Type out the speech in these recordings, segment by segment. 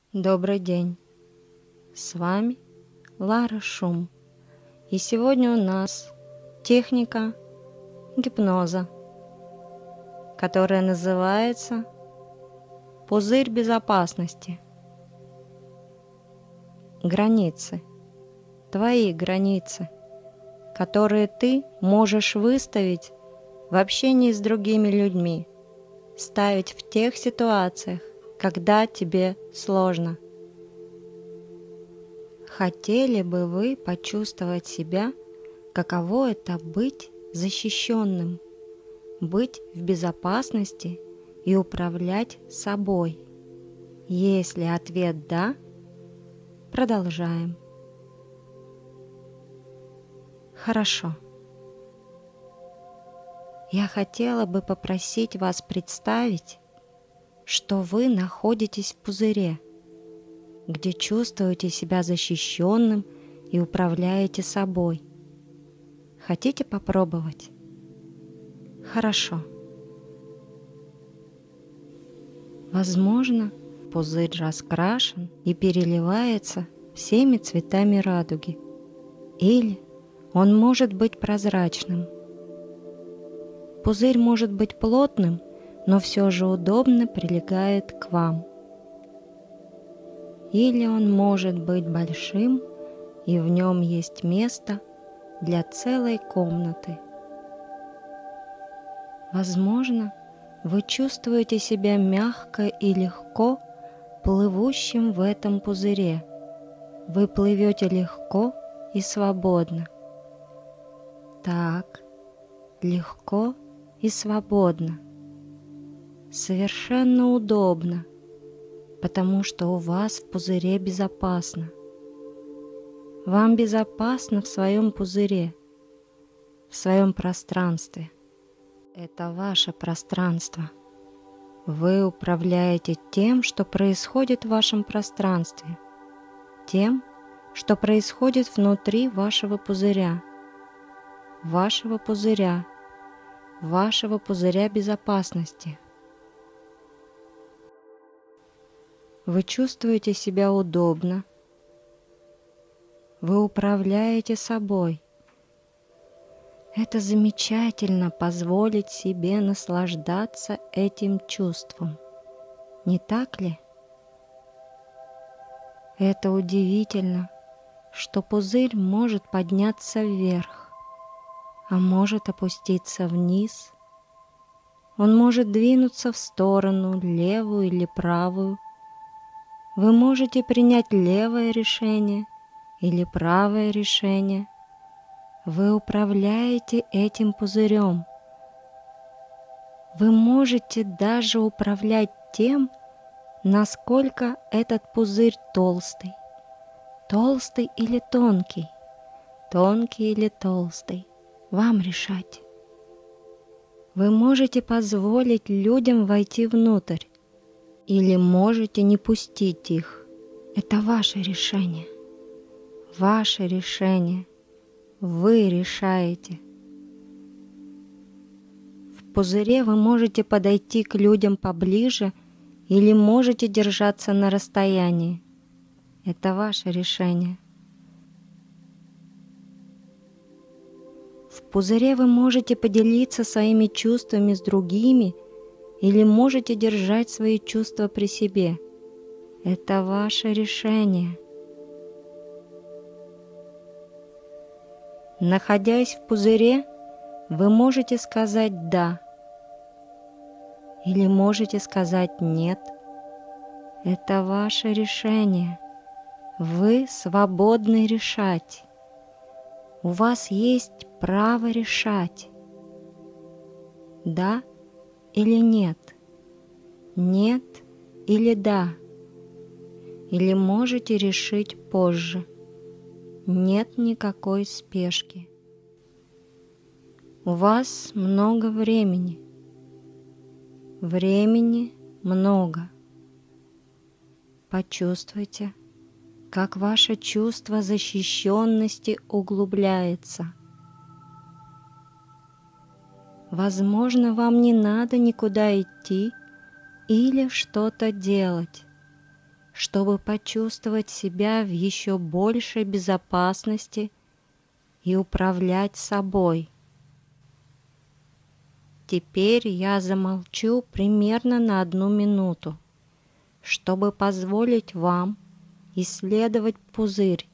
Добрый день, с вами Лара Шум, и сегодня у нас техника гипноза, которая называется пузырь безопасности. Границы, твои границы, которые ты можешь выставить в общении с другими людьми, ставить в тех ситуациях, когда тебе сложно. Хотели бы вы почувствовать себя, каково это быть защищенным, быть в безопасности и управлять собой? Если ответ «да», продолжаем. Хорошо. Я хотела бы попросить вас представить, что вы находитесь в пузыре, где чувствуете себя защищенным и управляете собой. Хотите попробовать? Хорошо. Возможно, пузырь раскрашен и переливается всеми цветами радуги. Или он может быть прозрачным. Пузырь может быть плотным, но все же удобно прилегает к вам. Или он может быть большим, и в нем есть место для целой комнаты. Возможно, вы чувствуете себя мягко и легко плывущим в этом пузыре. Вы плывете легко и свободно. Так, легко и свободно. Совершенно удобно, потому что у вас в пузыре безопасно. Вам безопасно в своем пузыре, в своем пространстве. Это ваше пространство. Вы управляете тем, что происходит в вашем пространстве, тем, что происходит внутри вашего пузыря безопасности. Вы чувствуете себя удобно, вы управляете собой. Это замечательно позволить себе наслаждаться этим чувством, не так ли? Это удивительно, что пузырь может подняться вверх, а может опуститься вниз. Он может двинуться в сторону, левую или правую. Вы можете принять левое решение или правое решение. Вы управляете этим пузырем. Вы можете даже управлять тем, насколько этот пузырь толстый. Толстый или тонкий. Тонкий или толстый. Вам решать. Вы можете позволить людям войти внутрь или можете не пустить их. Это ваше решение. Ваше решение. Вы решаете. В пузыре вы можете подойти к людям поближе или можете держаться на расстоянии. Это ваше решение. В пузыре вы можете поделиться своими чувствами с другими или можете держать свои чувства при себе. Это ваше решение. Находясь в пузыре, вы можете сказать «да» или можете сказать «нет». Это ваше решение. Вы свободны решать. У вас есть право решать. Да или нет? Нет или да? Или можете решить позже. Нет никакой спешки. У вас много времени. Времени много. Почувствуйте, как ваше чувство защищенности углубляется. Возможно, вам не надо никуда идти или что-то делать, чтобы почувствовать себя в еще большей безопасности и управлять собой. Теперь я замолчу примерно на 1 минуту, чтобы позволить вам исследовать пузырь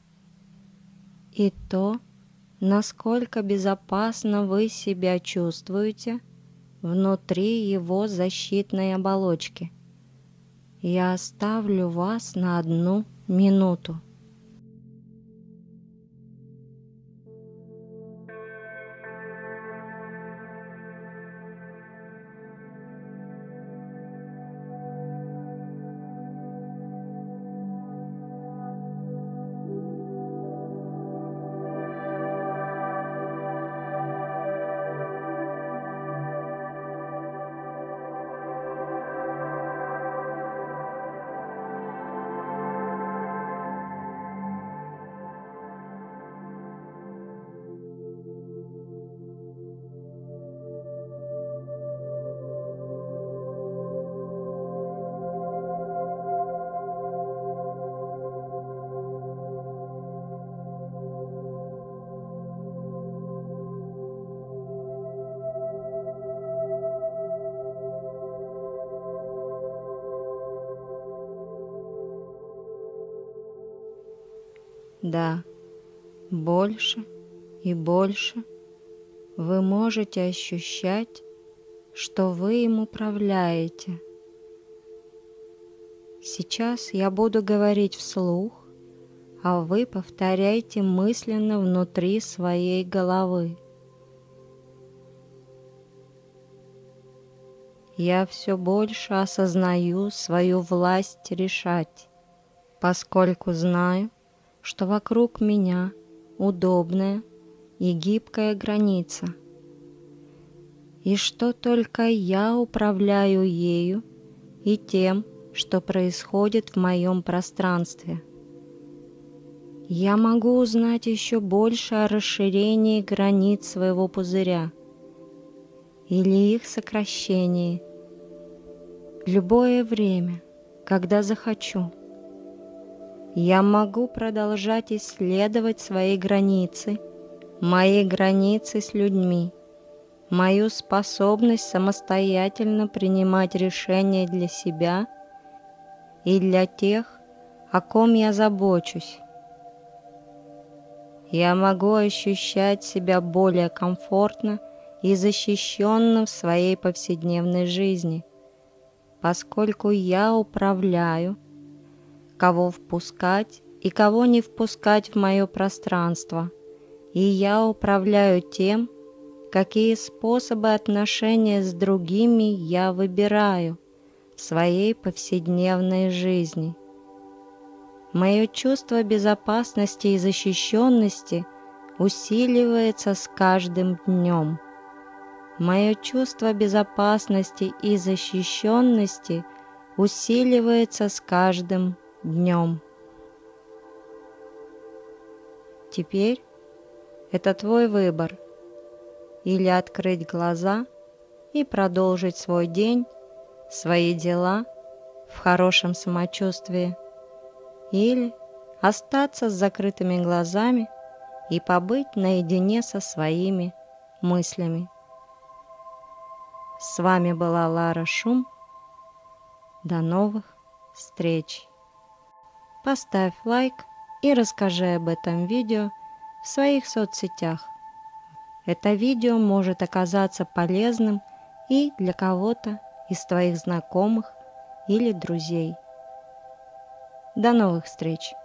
и то, насколько безопасно вы себя чувствуете внутри его защитной оболочки. Я оставлю вас на 1 минуту. Да, больше и больше вы можете ощущать, что вы им управляете. Сейчас я буду говорить вслух, а вы повторяйте мысленно внутри своей головы. Я все больше осознаю свою власть решать, поскольку знаю, что вокруг меня удобная и гибкая граница, и что только я управляю ею и тем, что происходит в моем пространстве. Я могу узнать еще больше о расширении границ своего пузыря или их сокращении в любое время, когда захочу. Я могу продолжать исследовать свои границы, мои границы с людьми, мою способность самостоятельно принимать решения для себя и для тех, о ком я забочусь. Я могу ощущать себя более комфортно и защищенно в своей повседневной жизни, поскольку я управляю, кого впускать и кого не впускать в мое пространство, и я управляю тем, какие способы отношения с другими я выбираю в своей повседневной жизни. Мое чувство безопасности и защищенности усиливается с каждым днем. Мое чувство безопасности и защищенности усиливается с каждым днем. Теперь это твой выбор: или открыть глаза и продолжить свой день, свои дела в хорошем самочувствии, или остаться с закрытыми глазами и побыть наедине со своими мыслями. С вами была Лара Шум. До новых встреч! Поставь лайк и расскажи об этом видео в своих соцсетях. Это видео может оказаться полезным и для кого-то из твоих знакомых или друзей. До новых встреч!